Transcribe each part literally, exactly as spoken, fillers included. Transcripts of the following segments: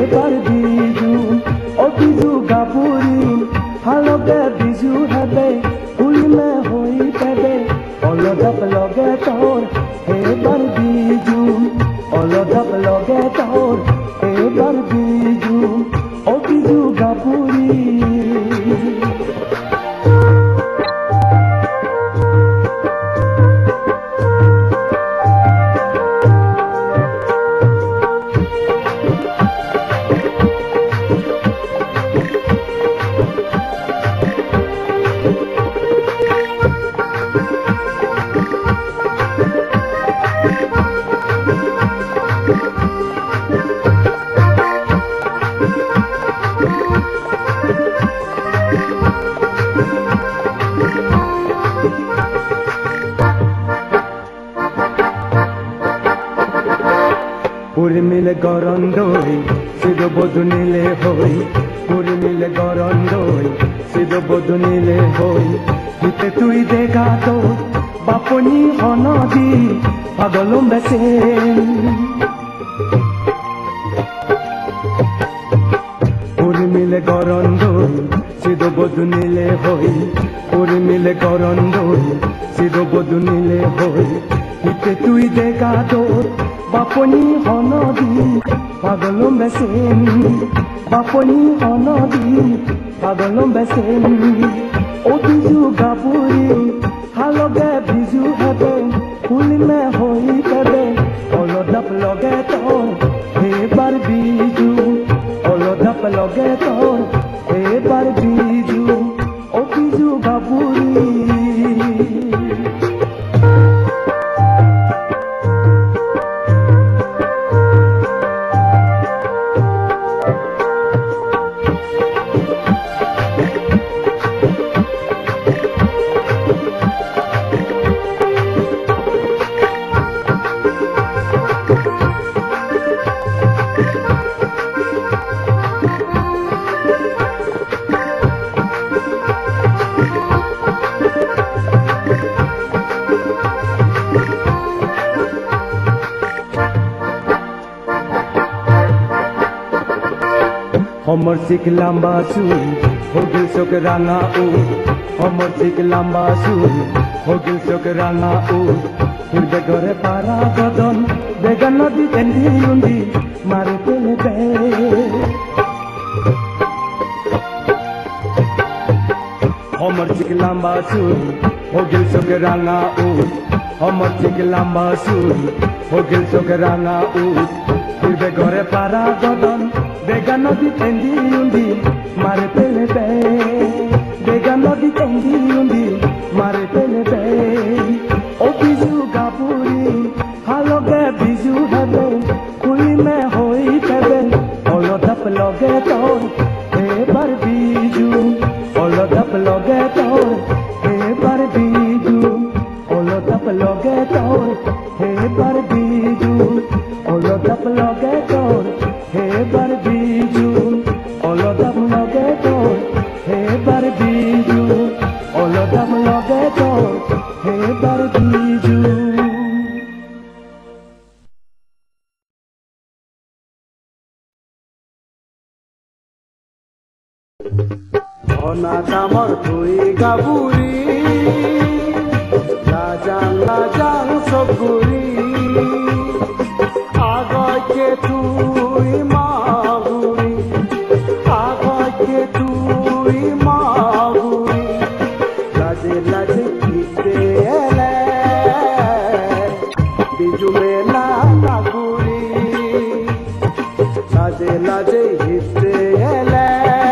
এবার বিজু ও বিজু গাবুরি হালবে বিজু হেবে ফুলমে হই পেবে অলদাপ লগে তোর এবার বিজু অলদাপ লগে তোর এবার বিজু ও বিজু গাবুরি উর্মিল গরন্দই সিদ বদুনিলে হই উর্মিল গরন্দই সিদ বদুনিলে হই হিতে তুই দেখা তো বাপনি অনদি পাগলম বেসে উর্মিল গরন্দই সিদ বদুনিলে হই উর্মিল গরন্দই সিদ বদুনিলে হই হিতে তুই দেখা তো বাপনি অনদি পাগলম বেসেন বাপনি অনদি পাগলম বেসেন ও বিজু গাবুরি হালগে বিজু হেবে ফুলমে হই পেবে অলদাপ লগে তোর এবার বিজু অলদাপ লগে তোর এবার বিজু ও বিজু গাবুরি हमर सिक लंबा सुई हो गिल सोक रांगा उ हमर सिक लंबा सुई हो गिल सोक रांगा उ हिरदे घरे पारा गदन बेगा नदी तेंदी उंदी मारे पेले बे हमर सिक लंबा सुई हो गिल सोक रांगा उ हमर सिक लंबा सुई हो गिल सोक रांगा उ हिरदे घरे पारा गदन बेगा नदी तेंदी उंदी मारे पेले बे बेगा नदी तेंदी उंदी मारे पेले बे ओ बिजु गाबुरी हालगे बिजु हेबे कुली में होई पेबे अलदाप लगे तोर एबार बिजु अलदाप लगे तोर एबार बिजु अलदाप लगे तोर एबार बिजु अलदाप लगे तोर एबार बिजु अलदाप लगे तोर एबार बिजु अलदाप लगे तोर एबार बिजु অনাদামর তুই গাবুরি লাজাং লাজাং সগুরি আগকে তুই মাগুরি আগকে তুই মাগুরি লাজে লাজে কিতে এলে বিজু মেলা গাগুরি লাজে লাজে হিতে এলে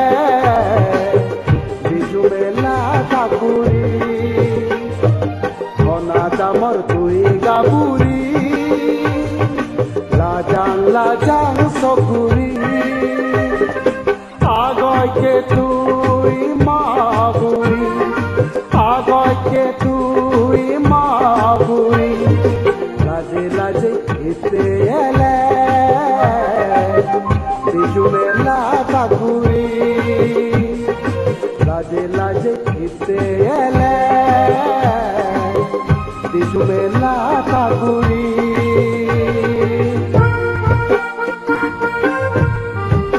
অনাদামর তুই গাবুরি লাজাং লাজাং সগুরি আগকে তুই মাগুরি আগকে তুই মাগুরি লাজে লাজে হিতে এলে বিজু মেলা গাগুরি লাজে লাজে হিতে এলে বিজু মেলা গাগুরি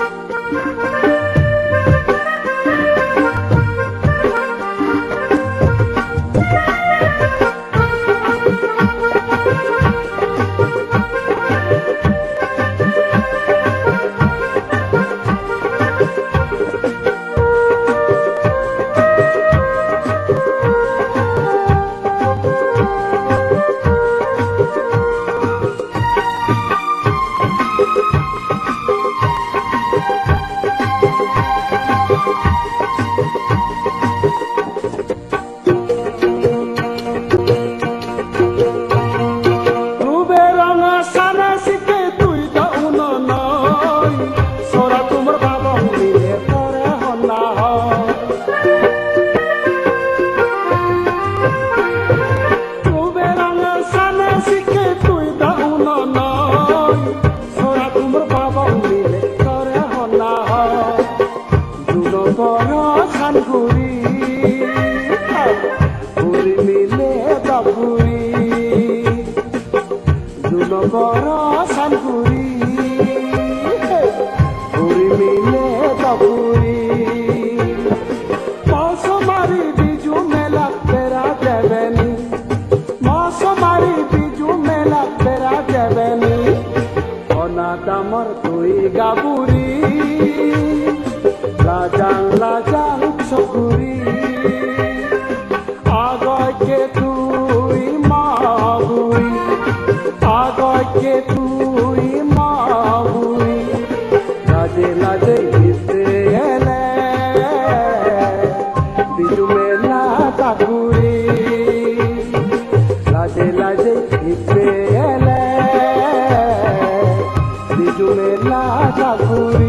গাবুরি লাজাং লাজাং চকুরি আগকে তুই মাগুরি আগকে তুই মাগুরি লাজে লাজে হিসে এলে বিজু মেলা কাকুরি লাজে লাজে হিসে এলে বিজু মেলা কাকুরি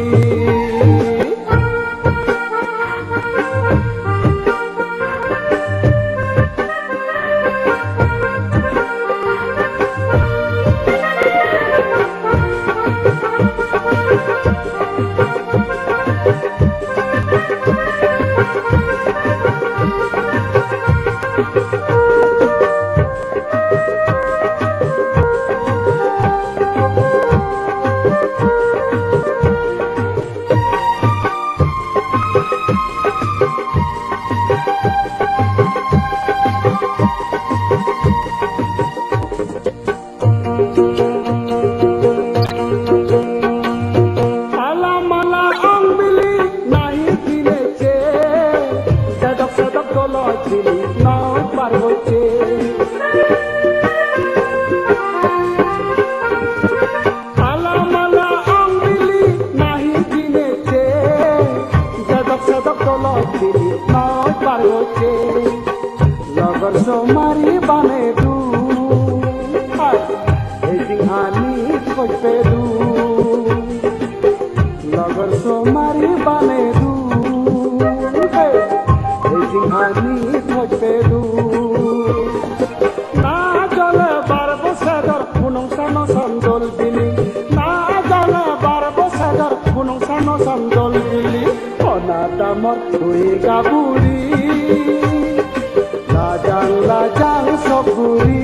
লগর সোমারি বানে দু এই সিংহানি কইতে দু লগর সোমারি বানে দু এই সিংহানি কইতে দু না জলে বার বছর পুনং সানো সন্দল দিলি না জলে বার বছর পুনং সানো সন্দল দিলি অনাদামর তুই গাবুরি লাজাং লাজাং চকুরি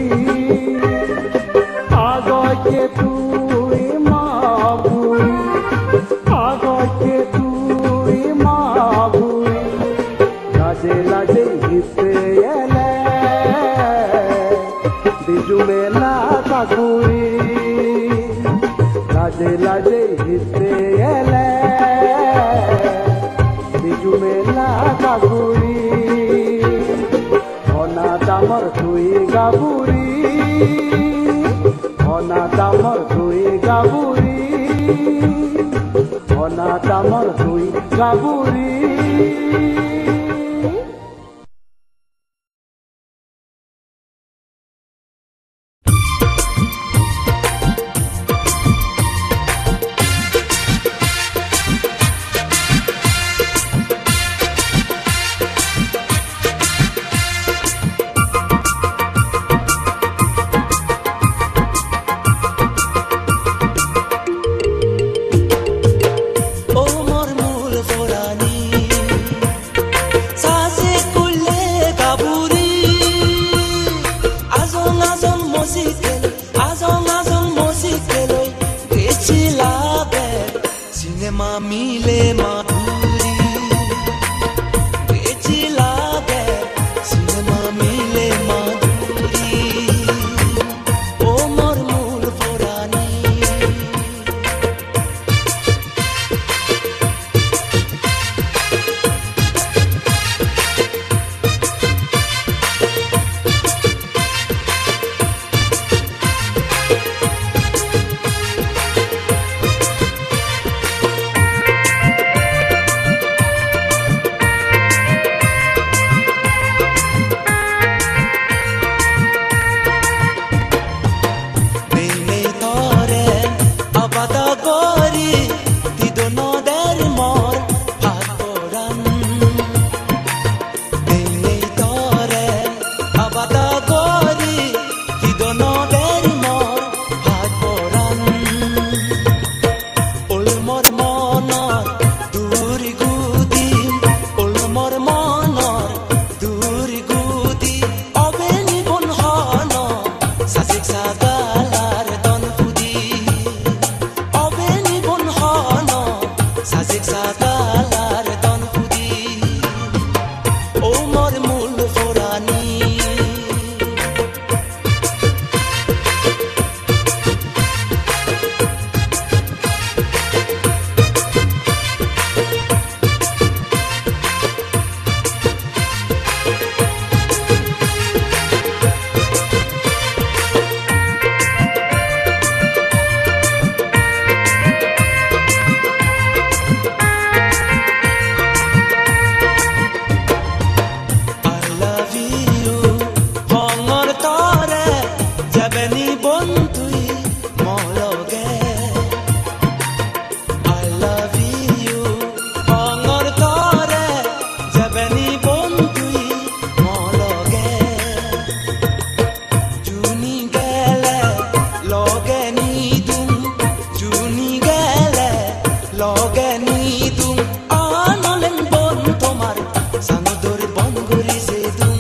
আগকে তুই মাগুরি আগকে তুই মাগুরি লাজে লাজে হিসে এলে বিজু মেলা কাকুরি লাজে লাজে হিসে এলে বিজু মেলা কাকুরি অনাদামর তুই গাবুরি অনাদামর তুই গাবুরি অনাদামর তুই গাবুরি Mile madhuri, bechila ge, cinema mile madhuri, o mor mul forani. লগে নিদুম আনলেন বন তোমার সাঙ্গদর বন গরিছে দুম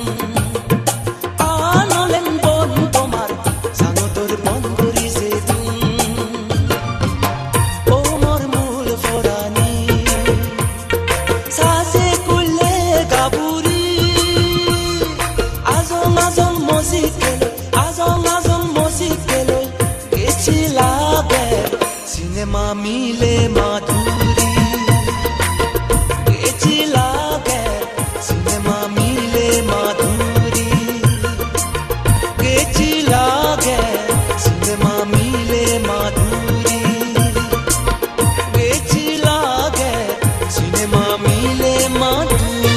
আনলেন বন তোমার সাঙ্গদর বন গরিছে দুম ও মোর মূল ফরানি সাসে কুলে গাবুরি আজম আজম মজিকেল আজম আজম মজিকেল গেছিলা গে সিনেমা মিলে মাধুরী গেছিলা গে সিনেমা মিলে মাধুরী গেছিলা গে সিনেমা মিলে মাধুরী গেছিলা গে সিনেমা মিলে মাধুরী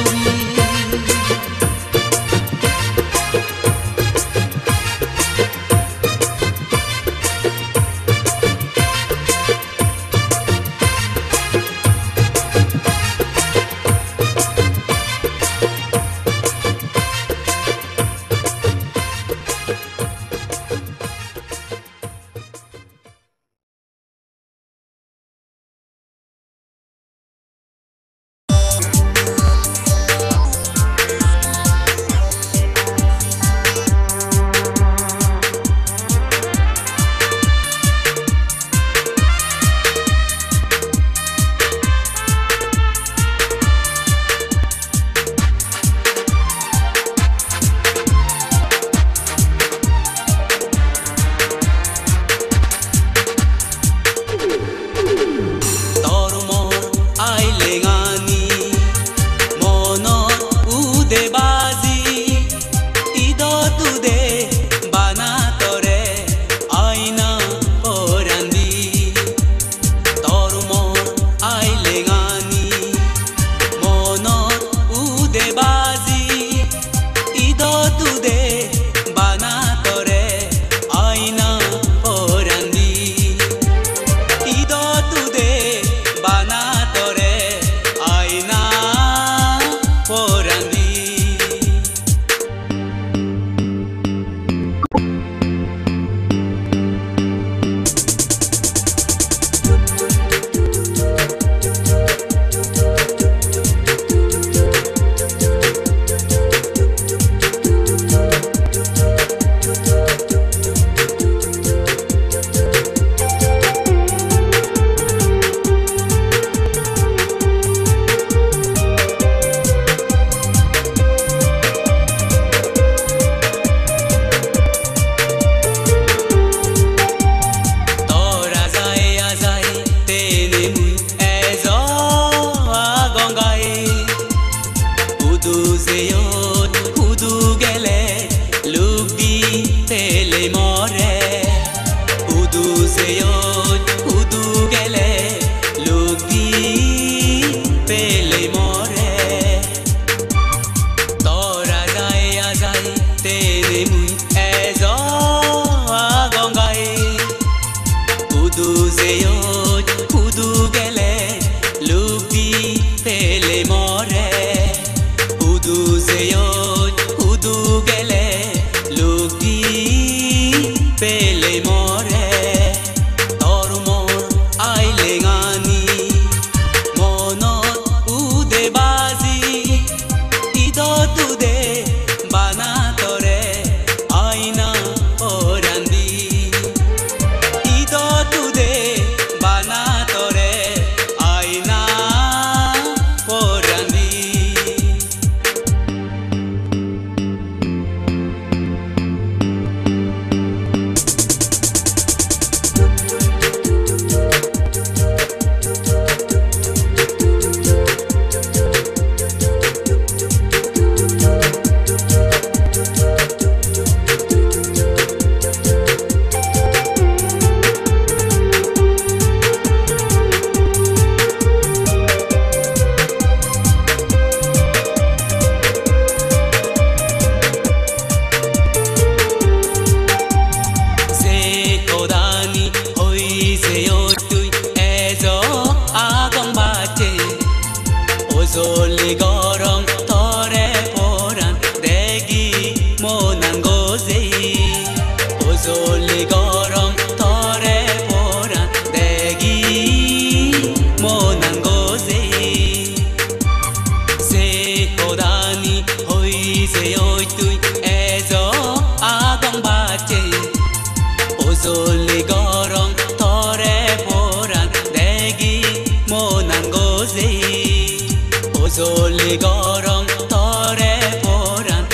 우솔리 거렁 털에 보란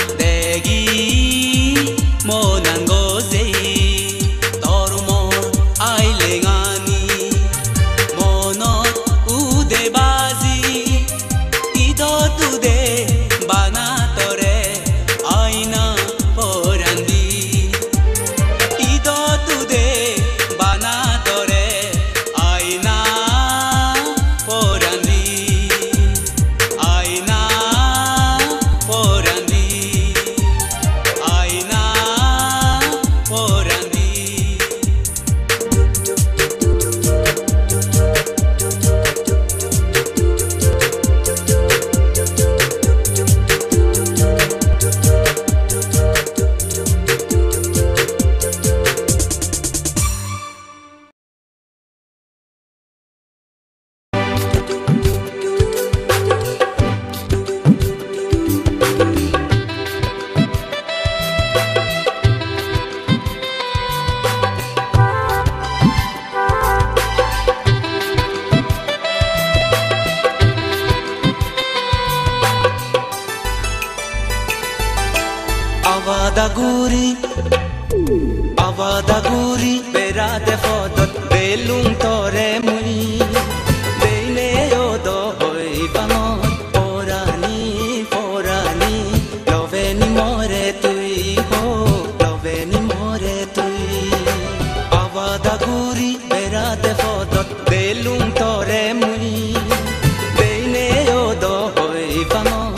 대기 모난 곳에 더루모 아일랭아니 모노 우데바지 이도투데 바나토레 아이나 보란디 이도투데 바나토레 아이나 보란디 아이나 보란디 아이나 보란디 Avadaguri, Avadaguri, berate fodot, belum tore mui, beine odo hoi pangot, porani, porani, loveni more tui ho, loveni more tui. Avadaguri, berate fodot, belum tore mui, beine odo hoi pangot.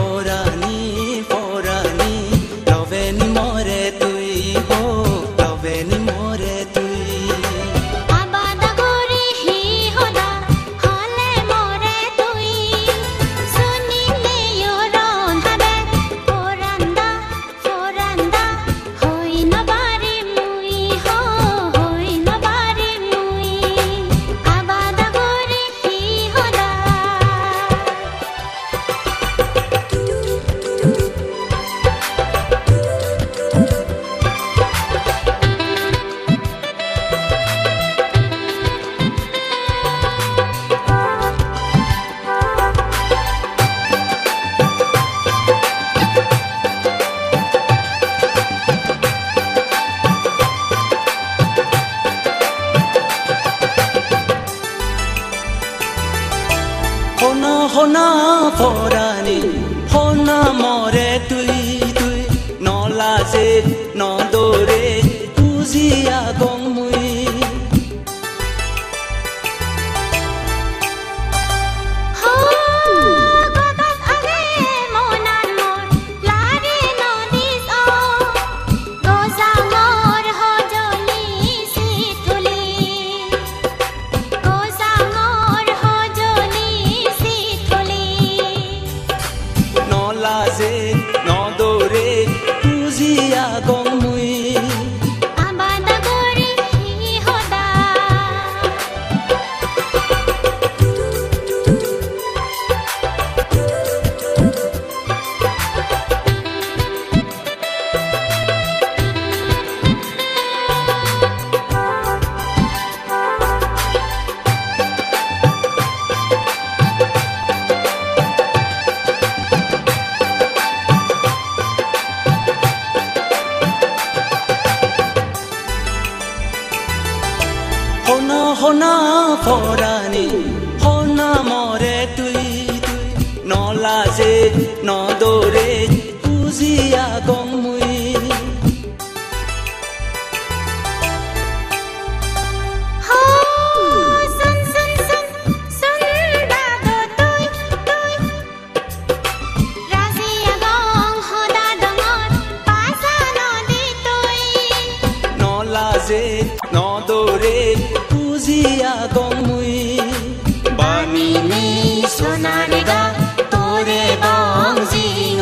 Hona hona porani, hona more tui tui, no laze, no dore, uzia gong mui. No dore, uzia gong mui. Avadaguri hi hoda. Hona hona porani, hona more tui tui, no laze, no dore, uzia gong mui. Sun sun sun sun da do tui tui. Razia gong hoda dongot, pasa no di tui. No laze, no dore, uzia gong mui. Bani mi sonarega tore bangzi.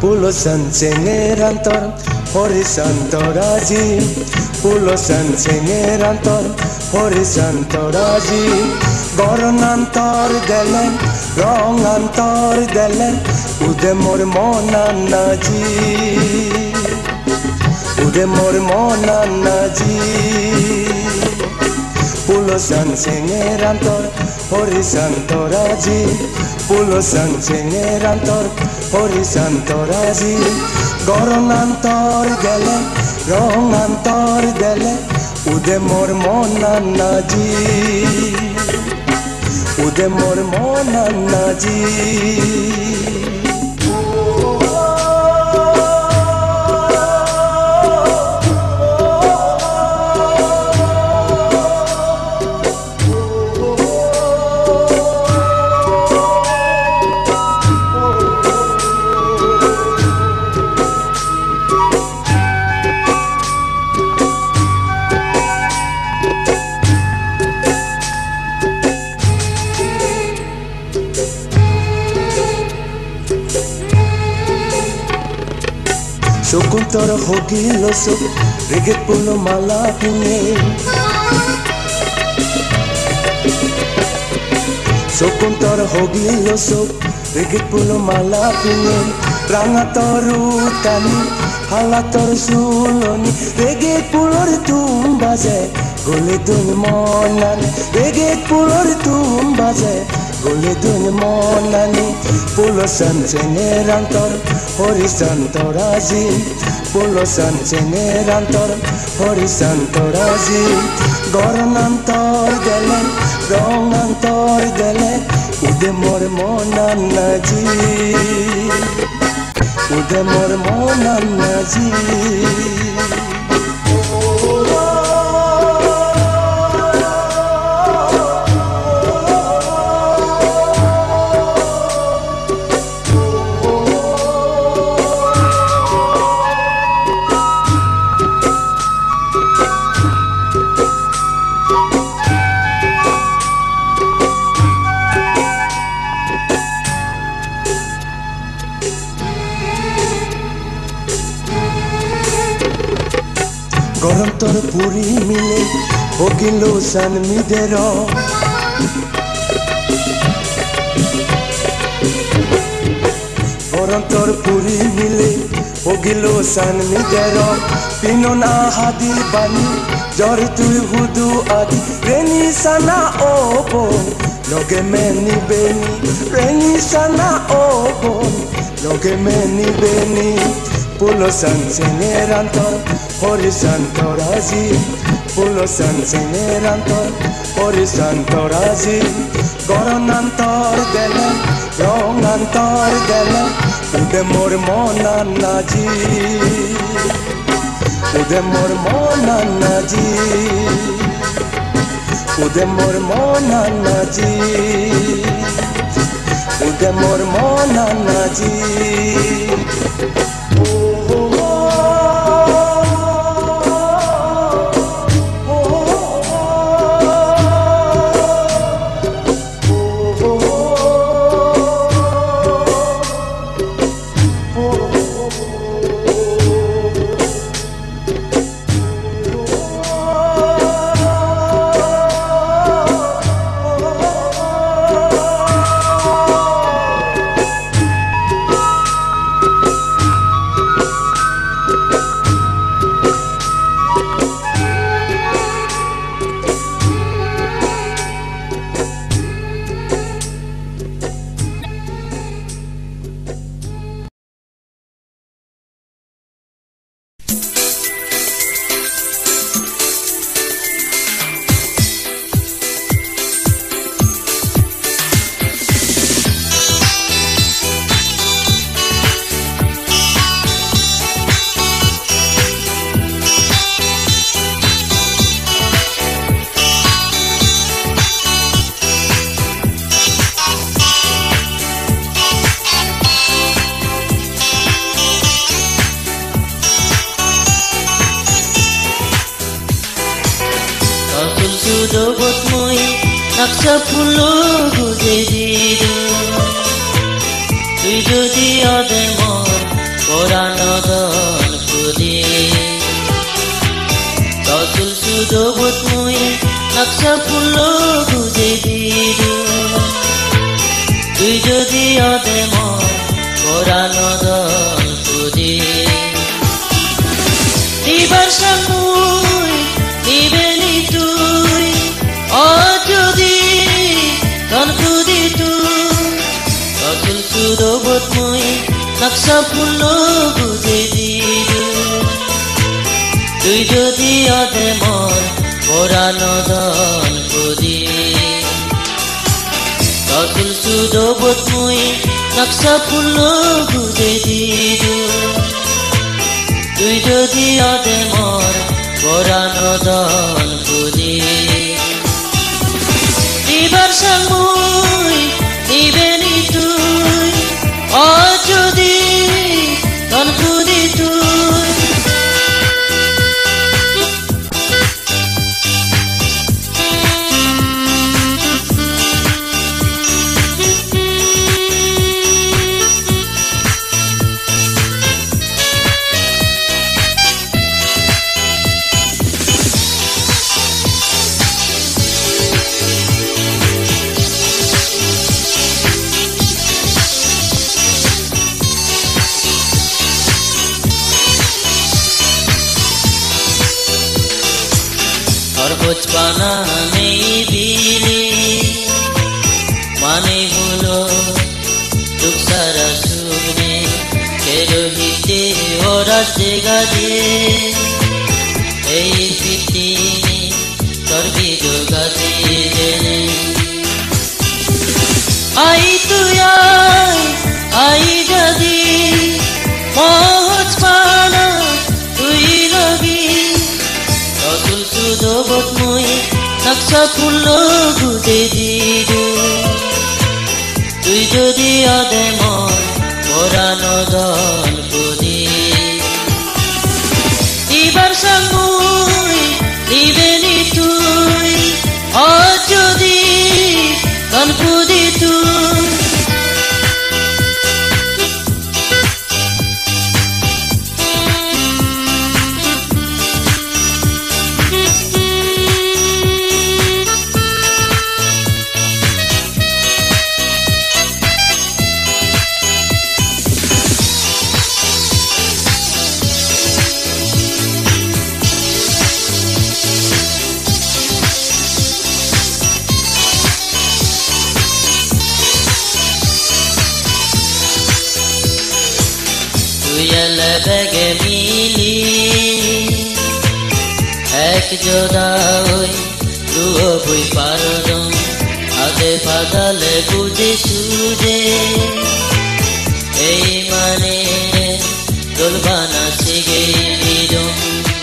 Pulusan sengerantor horisantoraji Pulusan sengerantor horisantoraji Goronantor delen rongantor delen Ude mor monanaji Ude mor monanaji Pulusan sengerantor horisantoraji Pulusan sengerantor horisantoraji Goronantor dele rongantor dele Ude mor monanaji Ude mor monanaji Sukuntor hogilo suk Rigit pulo malapine Sukuntor hogilo suk Rigit pulo malapine Rangator utani Halator suloni Rigit pulor tumbaze Gole dun monan Rigit pulor tumbaze Gole dun monani Pulusan sengerantor horisantoraji Pulusan sengerantor horisantoraji Goronantor delen rongantor delen Ude mor monanaji Ude mor monanaji Gorontor puri mile hogilo san midero Gorontor puri mile hogilo san midero Pinona hadi bani jor tu hudu adi Reni sana obon loge meni beni Reni sana obon loge meni beni Pulusan sengerantor horisantoraji Pulusan sengerantor horisantoraji Goronantor delen rongantor delen Ude mor monanaji Ude mor monanaji Ude mor monanaji Ude mor monanaji Dobot moi naksa pulo guze dido Tui jodi ade mor পরানদন খুদি তসুল সুদবত মুই নকশা ফুল গুজে দিলু তুই যদি অদে মন পরানদন খুদি নিবার সামুই নিবেনি তুই অ যদি তন খুদি তুই তসুল সুদবত মুই নকশা ফুল গুজে দিলু তুই যদি অদে মন পরানদন খুদি তসুল সুদবত মুই নকশা ফুল গুজে দিলু তুই যদি অদে মন পরানদন খুদি নিবার সামুই নিবেনি তুই অ যদি তন খুদি তুই খরগোশ পানা নেই বিলি মানে হলো দুঃখ সারা শুনে রহিতে ওরা জায়গা দিয়ে এই প্রীতি তোর বিযোগা দিয়ে আই তুই আই আই যদি মহজ পানা তুই লগি তসুল সুদবত মুই নকশা ফুল গুজে দিলু তুই যদি অদে মন পরানদন খুদি এবার সামুই নিবেনি তুই অ যদি তন খুদি তুই বেগে মিলি এক জোড়া ওই দুও বই পারদম আদে পাদালে বুঝে সুজে এই মানে দোলবানা সিগে দিদম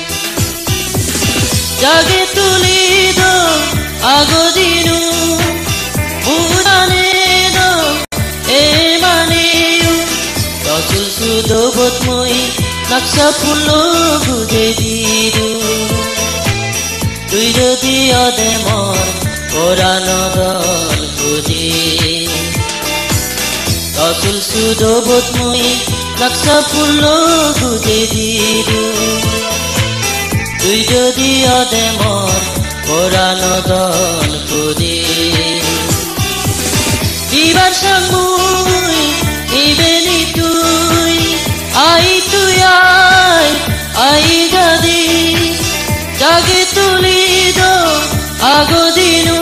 জাগে তুলি দো আগো দিনু উড়ানে দো এই মানে তসুল সুদবত মুই নকশা ফুল গুজে দিলু তুই যদি অদে মন পরানদন খুদি তসুল সুদবত মুই নকশা ফুল গুজে দিলু তুই যদি অদে মন পরানদন খুদি দিবার সামুই নিবেনি তুই আই তুই আই আই যদি জাগে তুলি দো আগো দিনু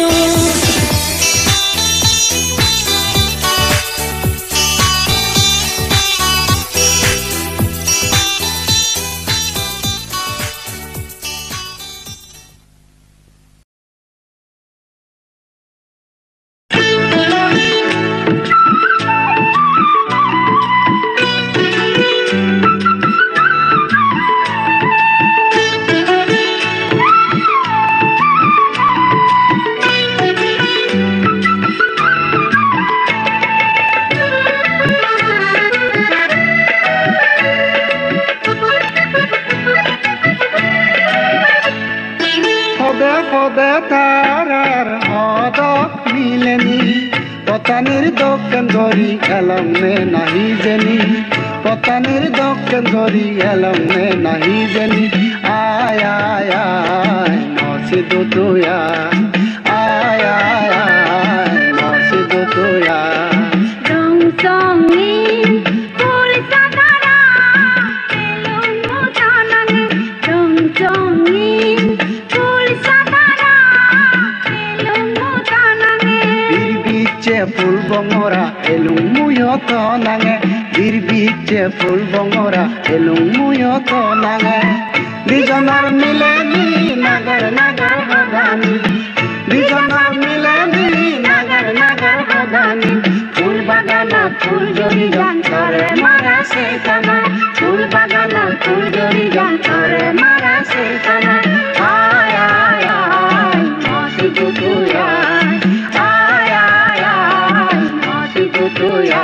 পতানির দোকান ধরি এলাম নে নাহি জেনি পতানের দক্ষিণ ধরি এলাম নে নাহি জানি আয় আয় আয় নসে দো তোয়া আয় আয় আয় নসে দো তোয়া রং সঙ্গীন ফুল সাদারা এলুম জানানে রং সঙ্গীন ফুল সাদারা এলুম জানানে বীর বিচ্ছে ফুল বঙরা এলুম মুয়ত নাঙে বীর বিচ্ছে ফুল বঙরা এলুম মুয়ত নাঙে দুজনার মিলে নি নাগর নাগর হদানি দুজনার মিলে নি নাগর নাগর হদানি ফুল বাগানা ফুল জড়ি গান করে মারা সে কানা ফুল বাগানা ফুল জড়ি গান করে মারা সে কানা আয় আয় আয় মসি দুতুয়া আয় আয় আয় মসি দুতুয়া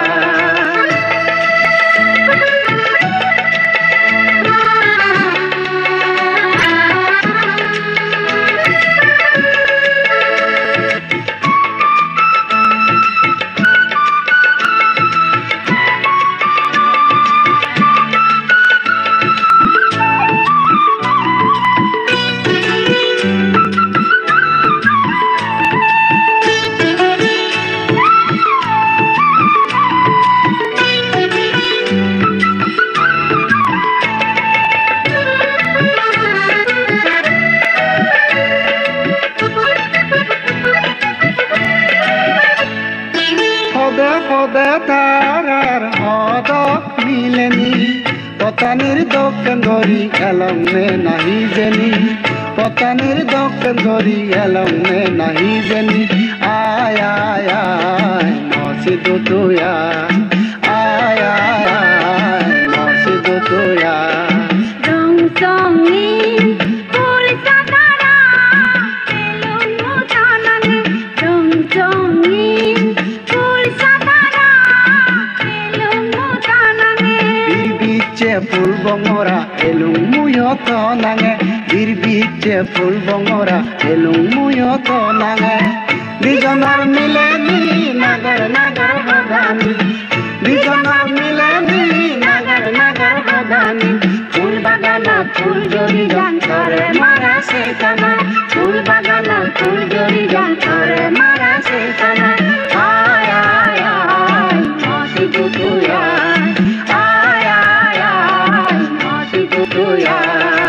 তারার হদক মিলেনি পতানের দক্ষিণ ধরি এলাম নে নাহি জেনি পতানের দক্ষিণ ধরি এলাম নে নাহি জেনি আয় আয় আয় নসে দো তোয়া আয় আয় আয় নসে দো তোয়া রং সঙ্গীন ফুল সাদারা এলুম জানানে রং সঙ্গীন ফুল সাদারা এলুম জানানে বীর বিচ্ছে ফুল বঙরা এলুম মুয়ত নাঙে বীর বিচ্ছে ফুল বঙরা এলুম মুয়ত নাঙে দুজনার মিলে নি নাগর নাগর হদানি দুজনার মিলে নি নাগর নাগর হদানি ফুল বাগানা ফুল জড়ি গান করে মারা সে কানা ফুল বাগানা ফুল জড়ি গান করে মারা সে কানা আয় আয় আয় মসি দুতুয়া আয় আয় আয় মসি দুতুয়া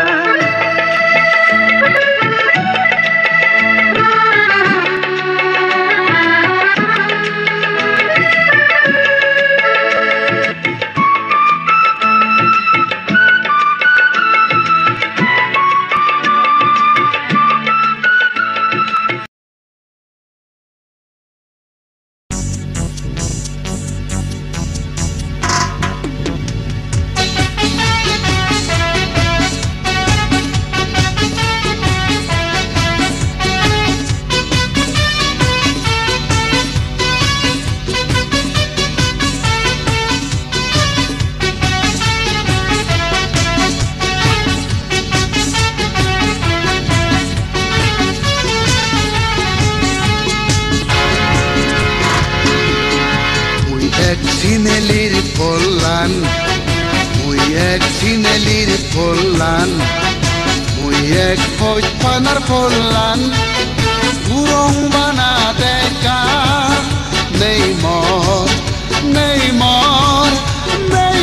সিনেলির কল্যাণ মুই এক সিনেলির কল্যাণ মুই এক ফৌজপানার কল্যাণ উরং বানা দেখা নেই মর নেই মর নেই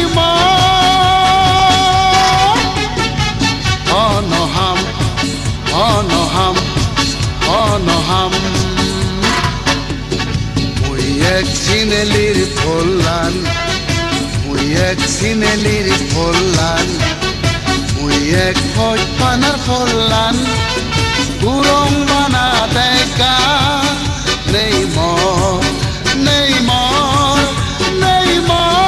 মর অনহাম অনহাম অনহাম এক সিনেলির কল্যাণ মুই এক সিনেলির কল্যাণ মুই এক ফৌজপানার কল্যাণ উরং বানা দেখা নেই মর নেই মর নেই মর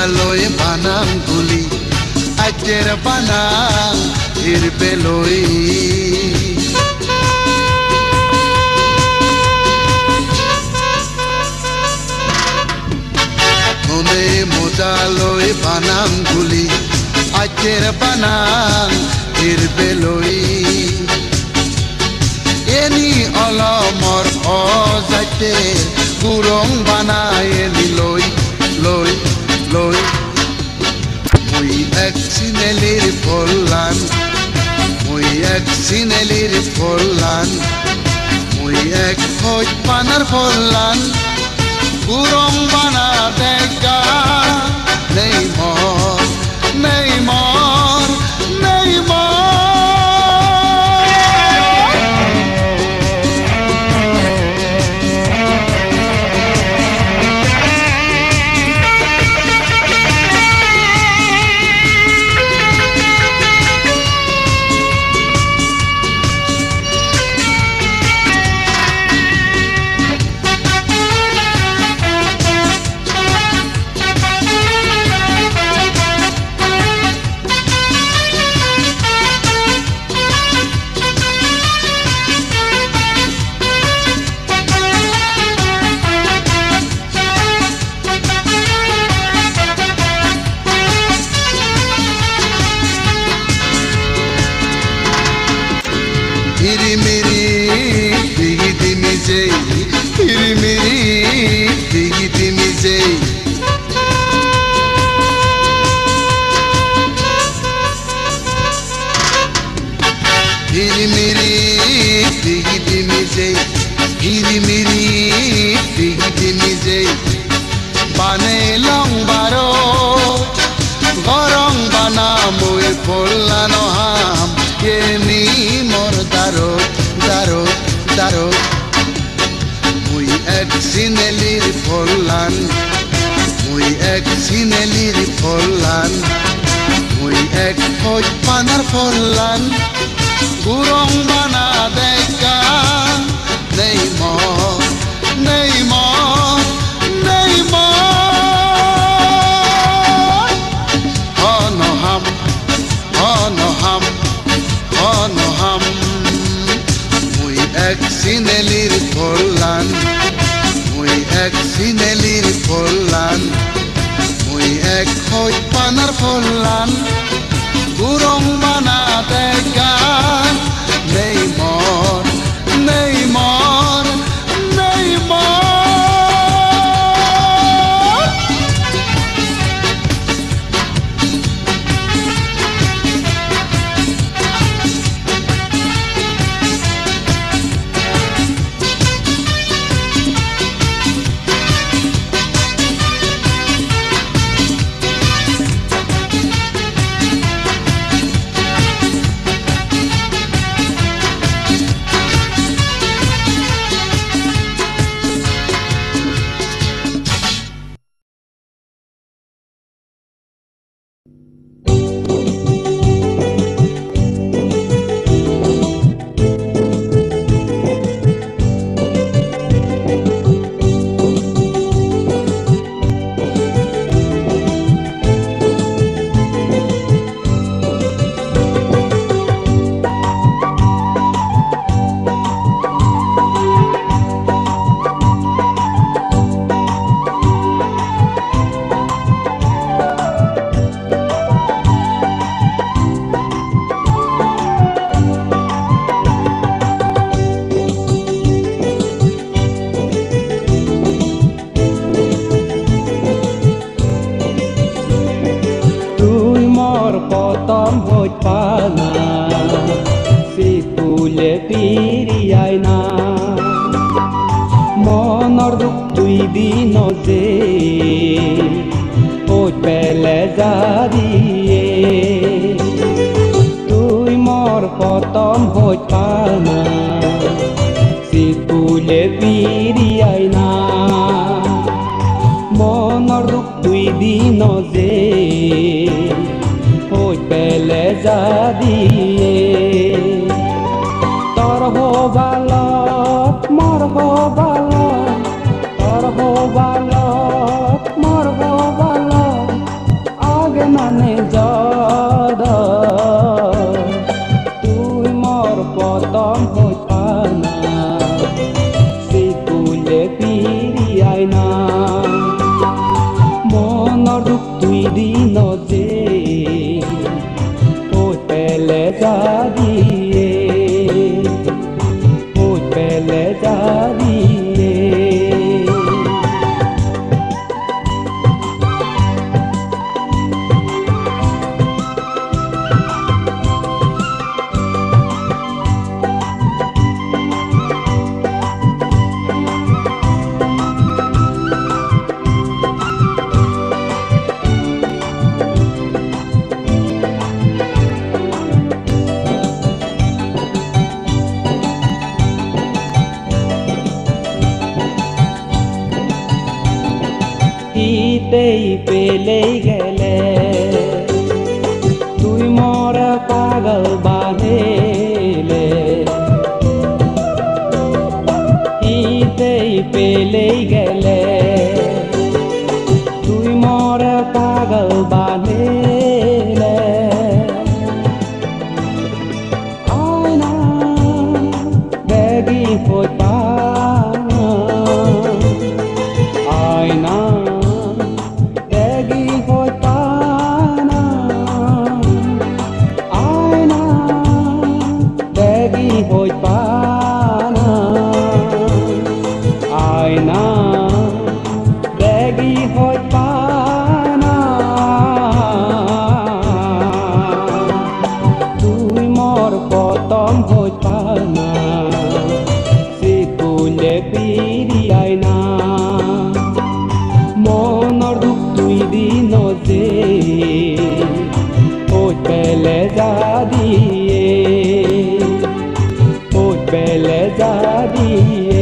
মোজালৈ বানাম গুলি আজের বানাম হিরবেলই ননে মোজালৈ বানাম গুলি আজের বানাম হিরবেলই এনি অলমৰ অজাইতে গুৰং বানাই এনি লৈ লৈ লৈ মুই এক চিনেলিৰ ফলান মুই এক চিনেলিৰ ফলান মুই এক খোজ পানার ফলান গুরং বানা দেখা নেই মর নেই মর নেই মর চিনেলির ফলান মুই এক চিনেলির ফলান মুই এক খোজ পানার ফলান গুরং বানা দেখা নেই মর নেই মর নেই মর অনহাম অনহাম অনহাম মুই এক চিনেলির ফলান মুই এক চিনেলির ফলান মুই এক খোজ পানার ফলান গুরং বানা দেখা নেই মর নেই মর নেই মর potom hoi pana sikule piri aina monor duk tui dino je hoi pele jadiye hoi pele jadiye পেলে গেলে তুই মোর পাগল বাঁধিলে হিতেই পেলে গেলে তুই মোর পাগল বাঁধিলে আয়না বেগি হই পানা আয়না hoi pana aina degi hoi pana tui mor potom hoi pana sikule piri aina monor duk tui dino je hoi pele jadiye pele jadiye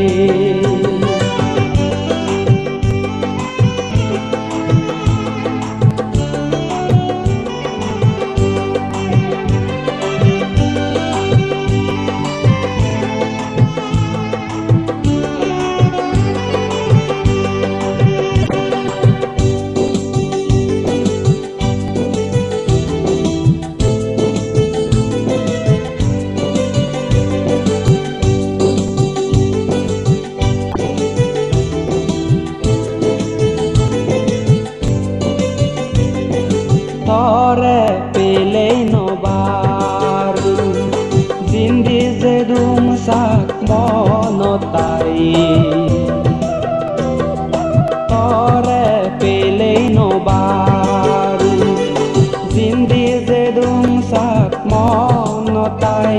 Tore pelei no baru Zindi zedum sak monotai Tore pelei no baru Zindi zedum sak monotai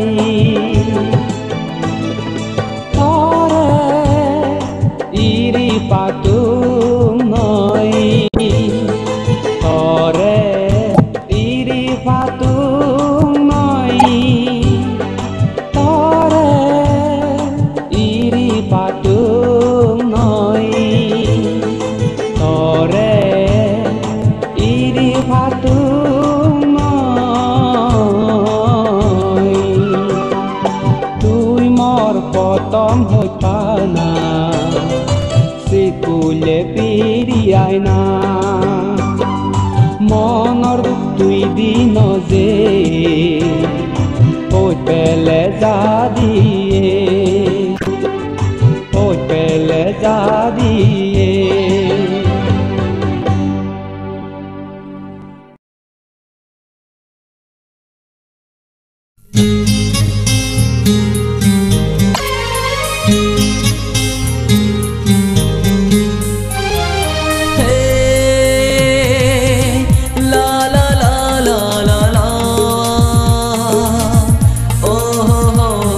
Tore iri patung noi Tore patung noi tore iri patung noi tore iri patung noi tui mor potom hoi pana sikule piri aina monor tui dino je hoi pele jadiye hoi pele jadiye oh, oh, oh.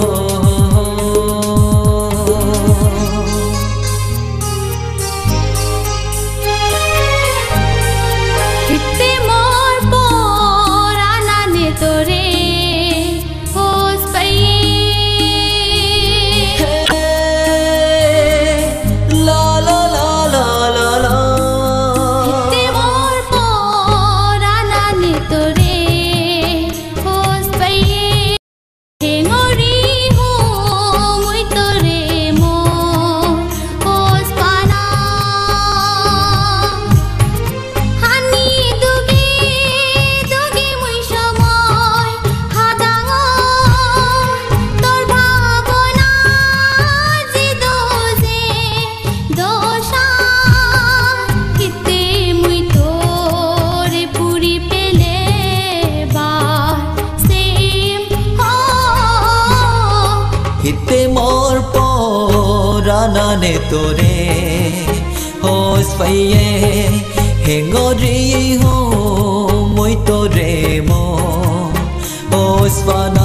tore hos faye hengori ho moi tore mo hos fana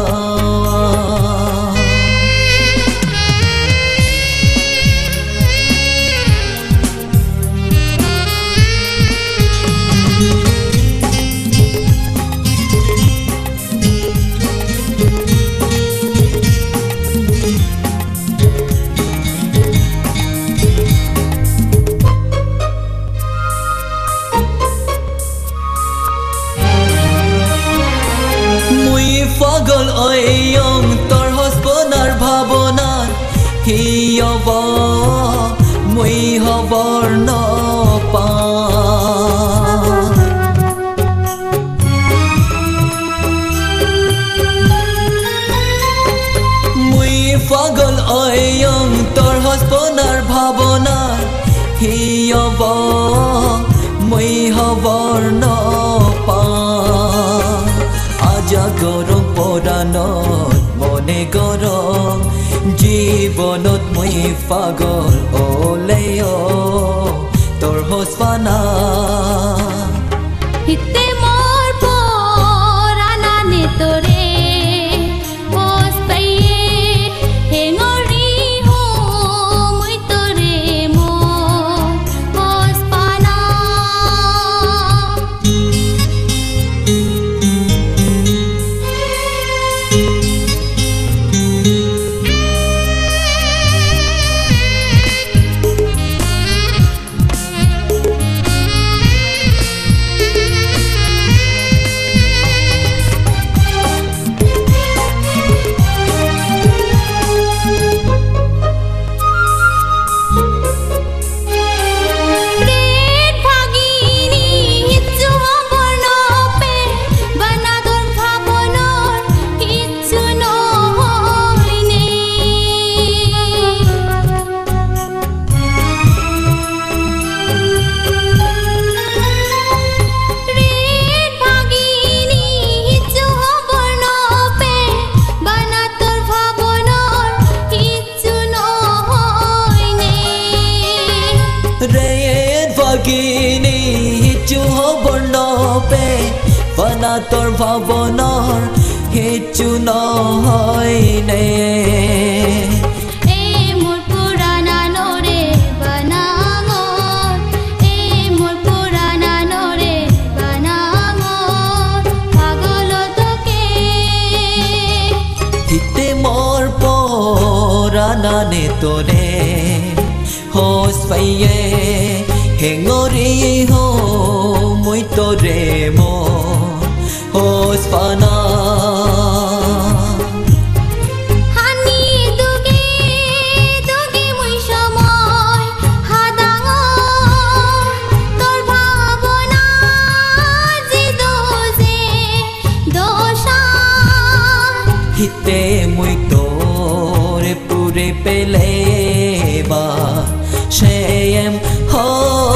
পাগল অয়ং তোর হসপনার ভাবনার হিয়ব মই হবর ন পা মই পাগল অয়ং তোর হসপনার ভাবনার হিয়ব মই হবর ন পা আজা গরম পরানত মনে গরম জীবনত মই পাগল ওলেয় তোর হসপানা হিতে মোর পরানানে তোরে হস পাইয়ে হেঙরি হো মই তোরে মো হসপানা Gini hichu hobor no pe Vana tor bhavonor hichu no hoy ne এ মোর পুরানা নরে বানাঙর এ মোর পুরানা নরে বানাঙর পাগল তোকে Hite mor porana ne tore hos faye hengori ho moi tore mo hos fana হানি দুগে দুগে মই সময় হাদাঙর তোর ভাবনা জি দোজে দোষা hite moi tore pure pele ba sheyem ho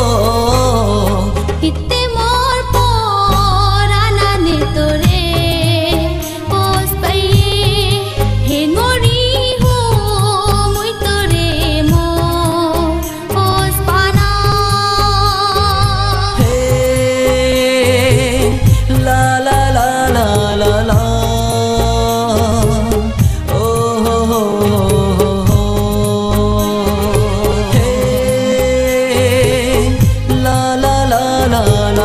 হিতে মোর পরানানে তোরে হস পাইয়ে হেঙরি হো মই তোরে মো হসপানা hey la la la la la la oh ho ho ho hey la la la la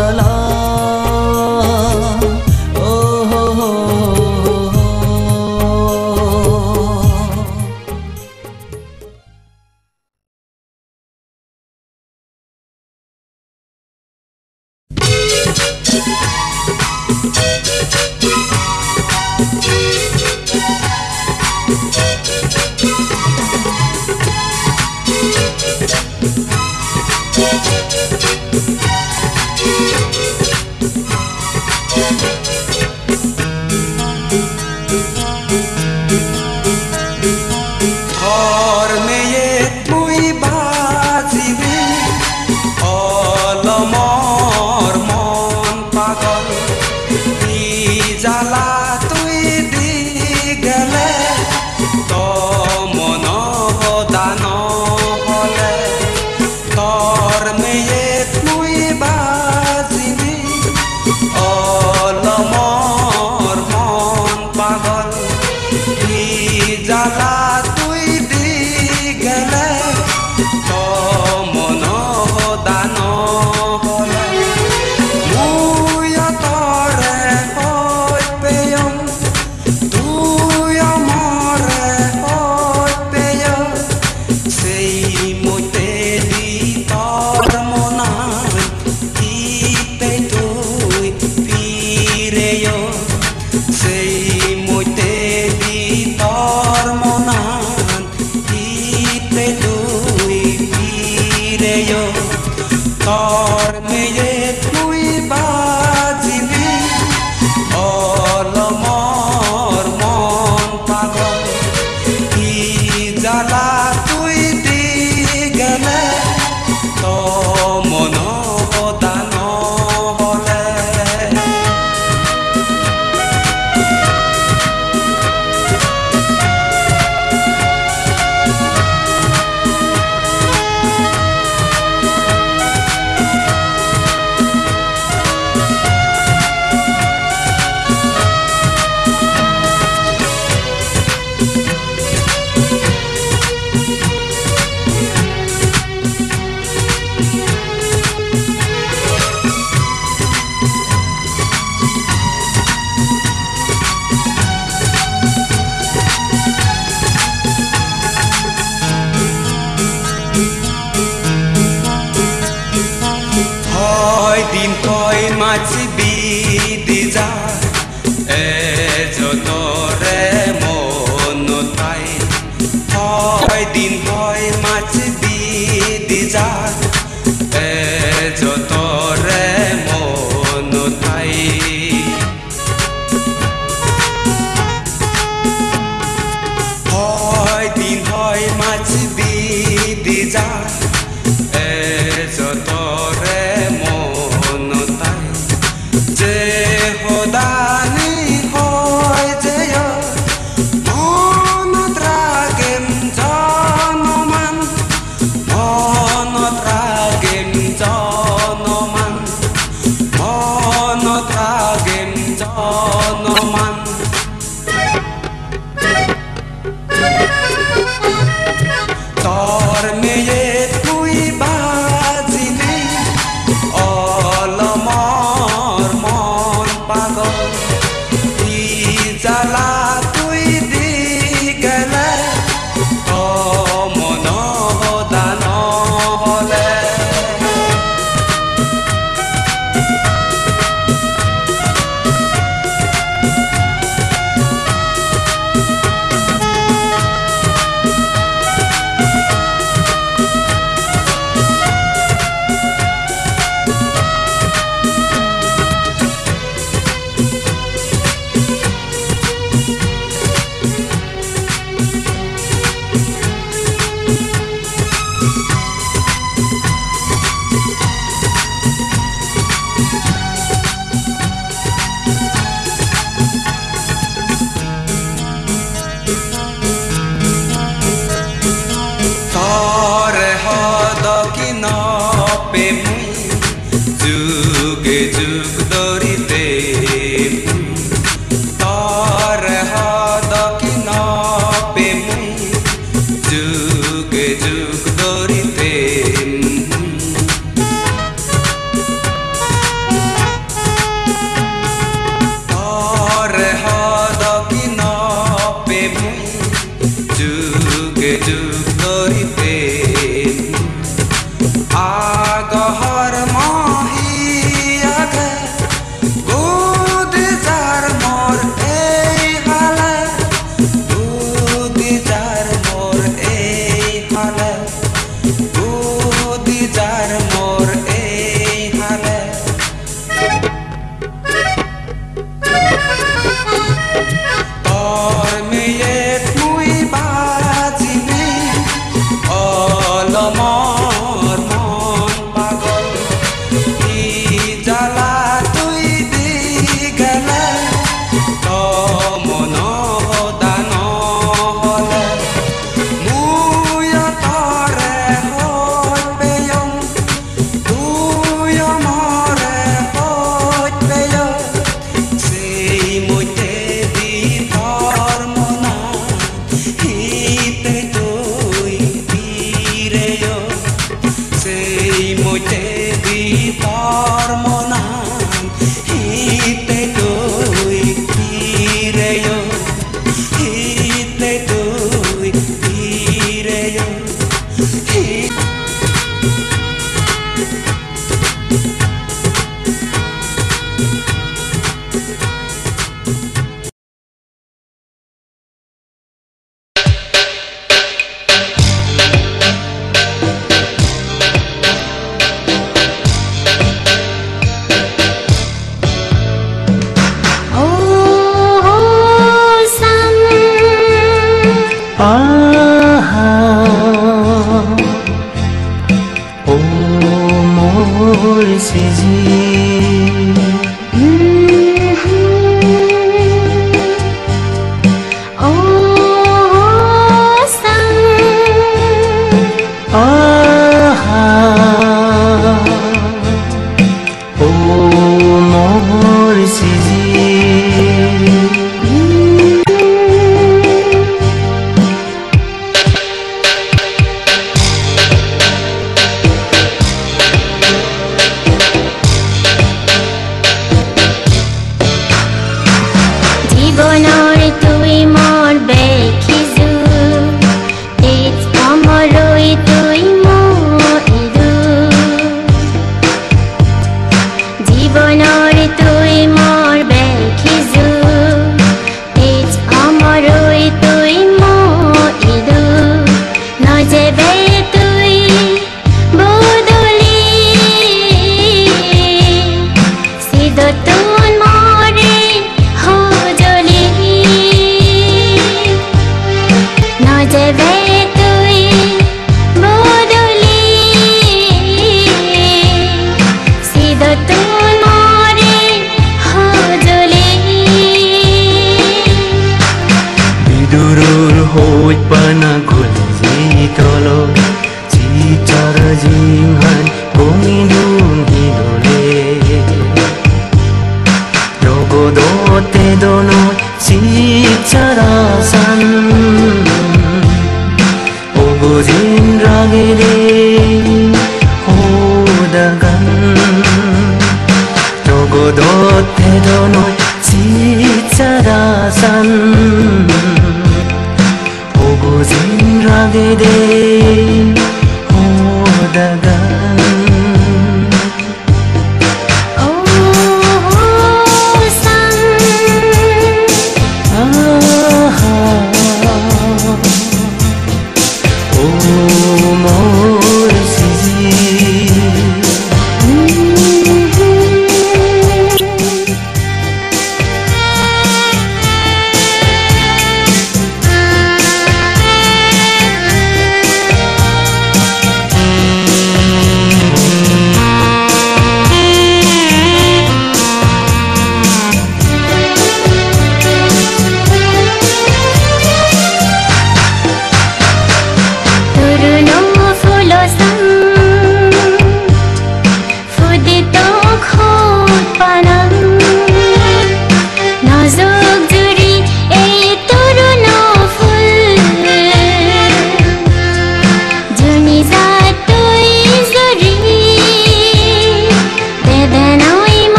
Thank you.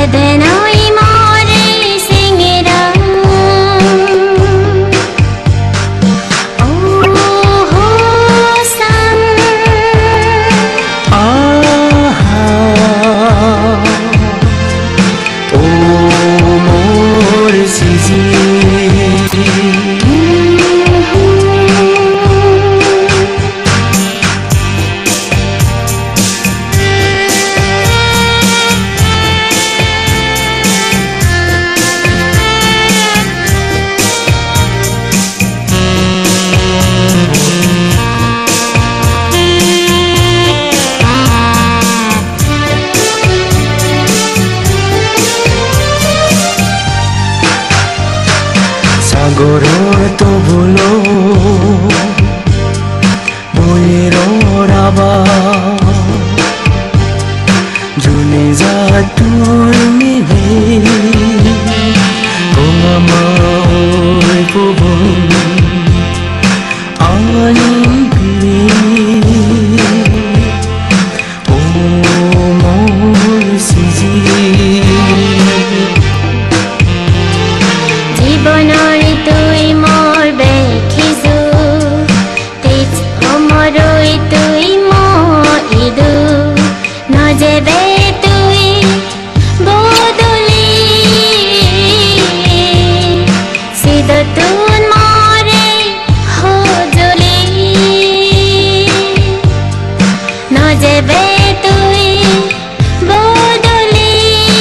Bedenoi more singera Oh hosan Aha Oh more sisi Sagorer to bolo boyero raba june jatur mile gongama oi pobon anin pili o mor siji জীবনৰ তুই মোৰ বেখিছো তেজ অমৰই তুই মইদু নজেবে তুই বদলি সিদতুন মৰে হজলি নজেবে তুই বদলি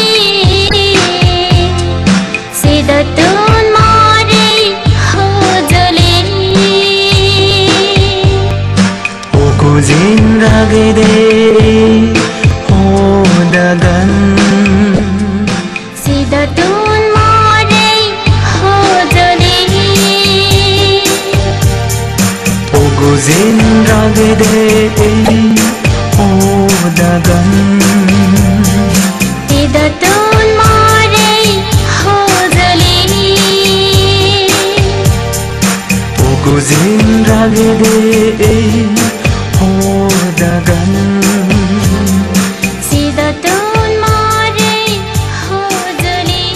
সিদতুন মৰে হজলি Okuzin ragide hodagan সিদতুন মৰে হজলি Okuzin ragide hodagan সিদতুন মৰে হজলি Okuzin ragide hodagan সিদতুন মৰে হজলি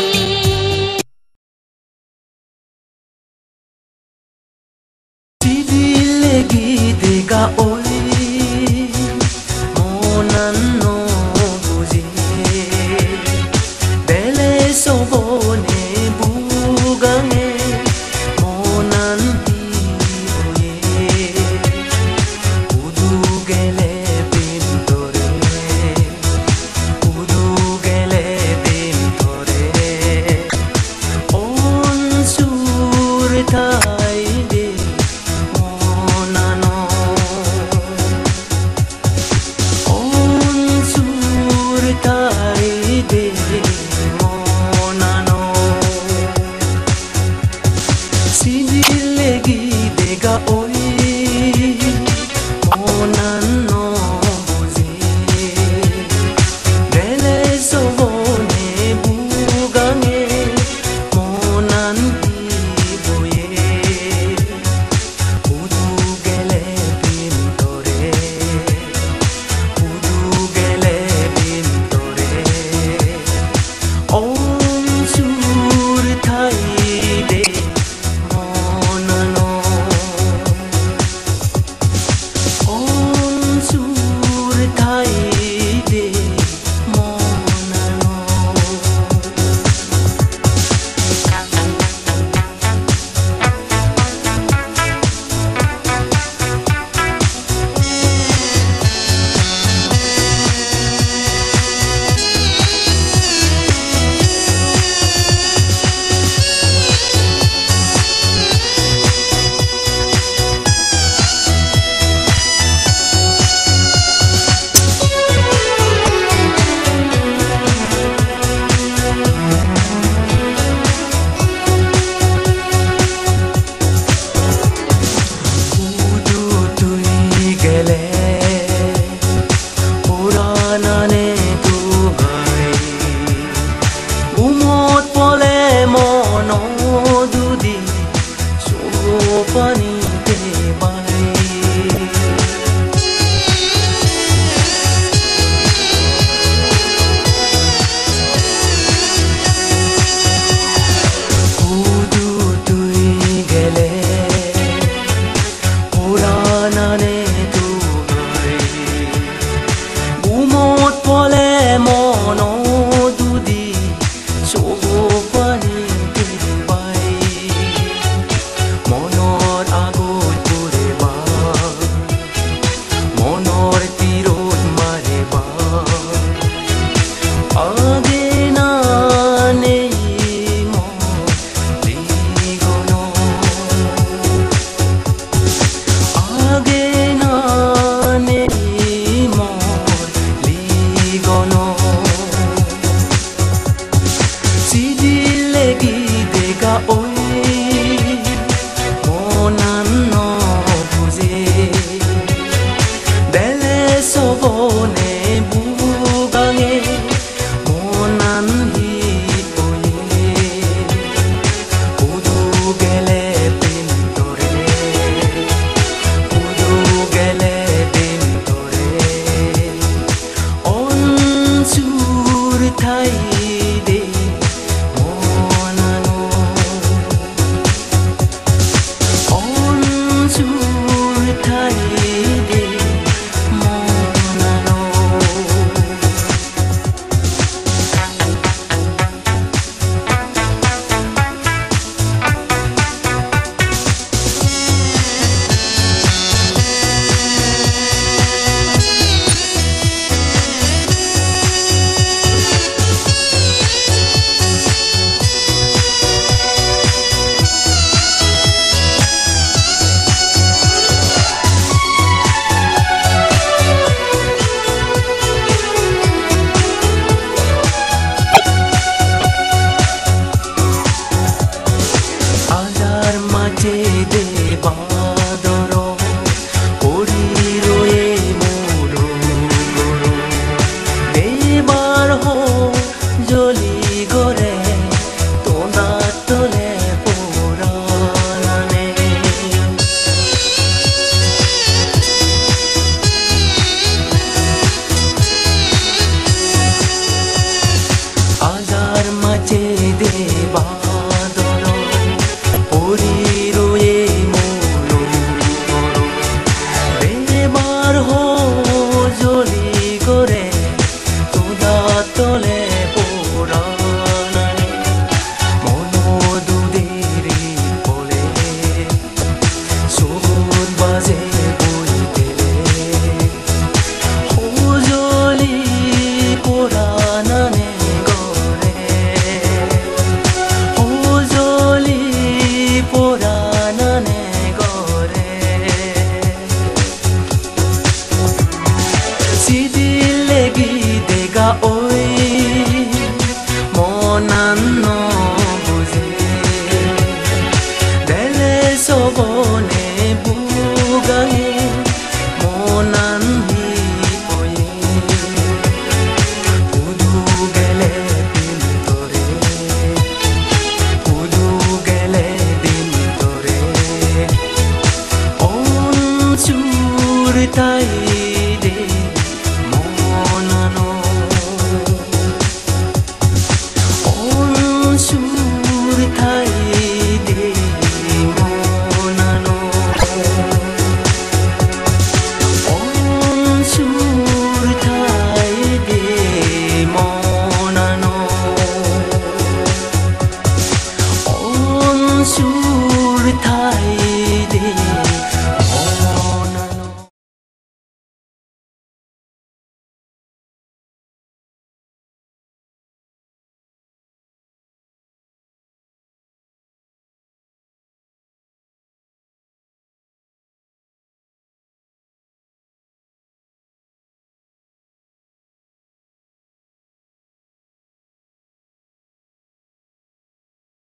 Tidile gite ga oi monan no buji bele sobone bugange monan pi oye 기대가 오일 모난 너 부제 델레서 보내 무강에 모난 히오예 우두겔레 빈토레 우두겔레 빈토레 온수르 타이데 모나노 온수르 타이데 모나노 আজার মাঝে দেবা দর পরিরয়ে মোর দেবার হো জলি গরে তোনা তলে পোরানে আজার মাঝে দেবা দর পরিরয়ে মোর দেবার হো জলি করে তোদা তলে পোরানে মন দুদেরি বলে সুর বাজে বইতেলে ও জলি পোরানে গরে ও জলি পোরানে গরে সিদিলে গিদেগা ওই মনান্ন বুঝে দেলে সবনে বুগাঙে মনান হিপয়ে উদু গেলে পিন্তরে উদু গেলে দিন তোরে অনসুর তাই দে মনানো অনসুর তাই